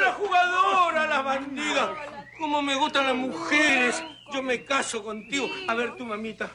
la jugadora, la bandida. Cómo me gustan las mujeres. Yo me caso contigo. A ver, tu mamita.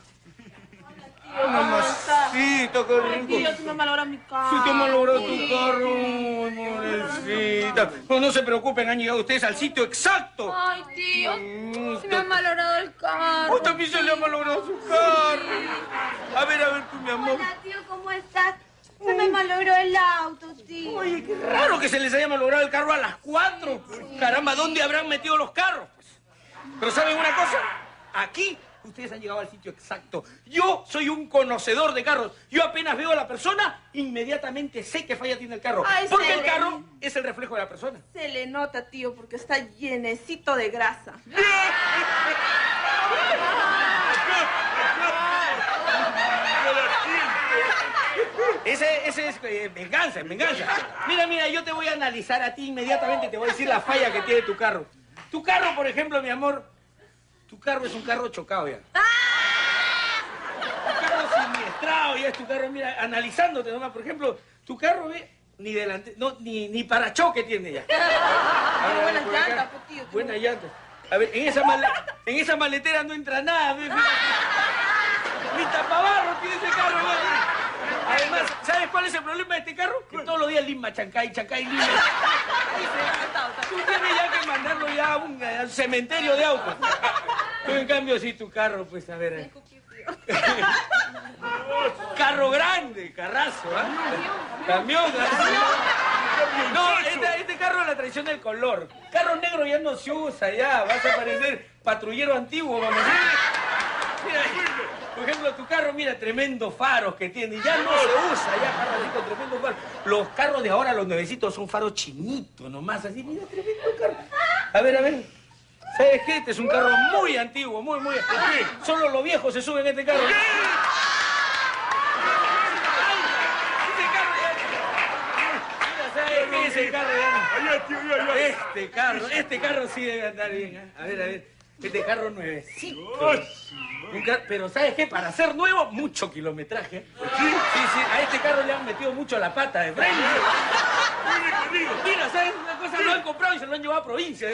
Mamacita, qué rico. Tío, tú me malogras mi carro. Sí, te malogró tu carro, pobrecita. No se preocupen, han llegado ustedes al sitio exacto. Ay, tío, se me ha malogrado el carro. También se le ha malogrado su carro. A ver, tú, mi amor. Hola, tío, ¿cómo estás? Se me malogró el auto, tío. Oye, qué raro que se les haya malogrado el carro a las 4. Caramba, ¿dónde habrán metido los carros? Pero ¿saben una cosa? Aquí ustedes han llegado al sitio exacto. Yo soy un conocedor de carros. Yo apenas veo a la persona, inmediatamente sé qué falla tiene el carro. Ay, porque el carro es el reflejo de la persona. Se le nota, tío, porque está llenecito de grasa. Ese es venganza, venganza. Mira, yo te voy a analizar a ti inmediatamente. Te voy a decir la falla que tiene tu carro. Tu carro, por ejemplo, mi amor, tu carro es un carro chocado ya. Tu carro siniestrado ya es tu carro. Mira, analizándote nomás, por ejemplo, tu carro ni delante, no, ni parachoque tiene ya. Buenas llantas, pues, tío. Buenas llantas. A ver, en esa maletera no entra nada. Ni tapabarro tiene ese carro. Además, ¿sabes cuál es el problema de este carro? Que todos los días Lima, Chancay, Lima. Tú tienes ya que mandarlo ya a un cementerio de autos. Tú, en cambio, sí, tu carro, pues, a ver. Carro grande, carrazo, ¿ah? Camión. No, este carro es la tradición del color. Carro negro ya no se usa, ya. Vas a parecer patrullero antiguo, vamos. Mira, por ejemplo, tu carro, mira, tremendos faros que tiene. Ya no se usa, ya, carro así con tremendos faros. Los carros de ahora, los nuevecitos, son faros chinitos nomás, así. Mira, tremendo carro. A ver. ¿Sabes qué? Este es un carro muy antiguo, muy antiguo. Solo los viejos se suben a este carro. Ese carro ya no. Este carro sí debe andar bien. ¿Eh? A ver. Este carro nuevecito. Pero ¿sabes qué? Para ser nuevo, mucho kilometraje. Sí. A este carro le han metido mucho la pata de frente. Mira, ¿sabes? Una cosa, lo han comprado y se lo han llevado a provincia.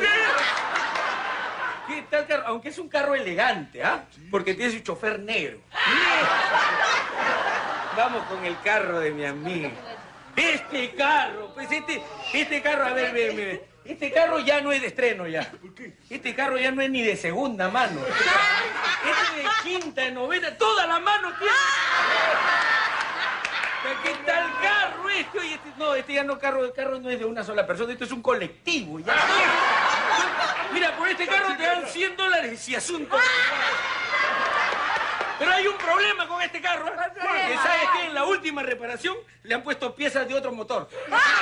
¿Qué tal carro? Aunque es un carro elegante, ¿ah? Porque tiene su chofer negro. Vamos con el carro de mi amigo. Este carro, pues este carro, a ver. Este carro ya no es de estreno ya. ¿Por qué? Este carro ya no es ni de segunda mano. Este es de quinta, de novena, toda la mano tiene. ¿Qué tal carro este? Oye, este ya no el carro no es de una sola persona, esto es un colectivo ya. Mira, por este carro te dan $100 y asunto. Pero hay un problema con este carro. Que ¿sabes qué? En la última reparación le han puesto piezas de otro motor.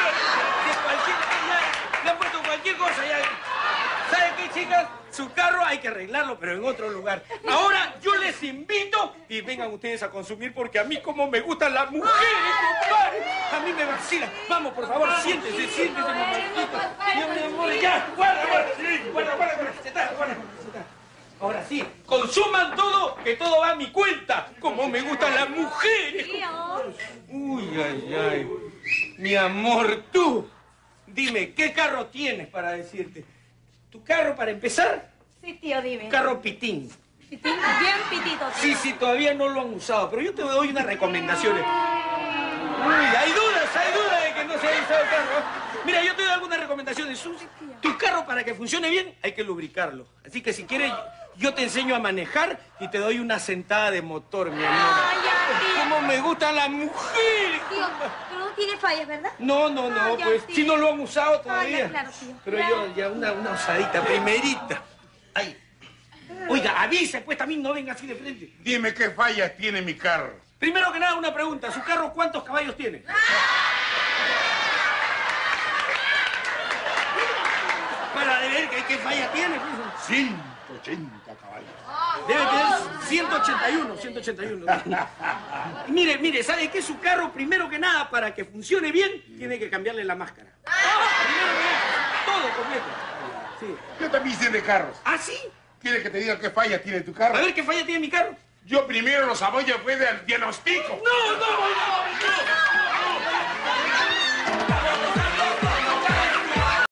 Le han puesto cualquier cosa ya. ¿Saben qué, chicas? Su carro hay que arreglarlo, pero en otro lugar. Ahora yo les invito y vengan ustedes a consumir porque a mí como me gustan las mujeres, compadre. A mí me vacilan. Vamos, por favor, siéntese, mamacito. Mi amor, ya, guarda. Ahora sí, consuman todo, que todo va a mi cuenta. Como me gustan las mujeres. Uy, ay. Mi amor, tú. Dime, ¿qué carro tienes para decirte? ¿Tu carro para empezar? Sí, tío, dime. Un carro pitín. ¿Pitín? Bien pitito, tío. Sí, todavía no lo han usado, pero yo te doy unas recomendaciones. Uy, hay dudas de que no se haya usado el carro. Mira, yo te doy algunas recomendaciones. Tu carro, para que funcione bien, hay que lubricarlo. Así que si quieres, yo te enseño a manejar y te doy una sentada de motor, mi amor. Ay, ya, tío. ¡Cómo me gustan las mujeres! Tío, pero no tiene fallas, ¿verdad? No, ya, pues, tío. si no lo han usado todavía. Ya, claro, tío. Pero yo, ya una usadita, primerita. Ay. Oiga, avise, pues, también no venga así de frente. Dime qué fallas tiene mi carro. Primero que nada, una pregunta. ¿Su carro cuántos caballos tiene? Para ver qué falla tiene, pues. 180 caballos. Debe tener 181. Mire, ¿sabe qué? Su carro, primero que nada, para que funcione bien, tiene que cambiarle la máscara. Primero que nada, todo completo. Sí. Yo también sé de carros. ¿Ah, sí? ¿Quieres que te diga qué falla tiene tu carro? A ver, ¿qué falla tiene mi carro? Yo primero los aboyo después del diagnóstico. No.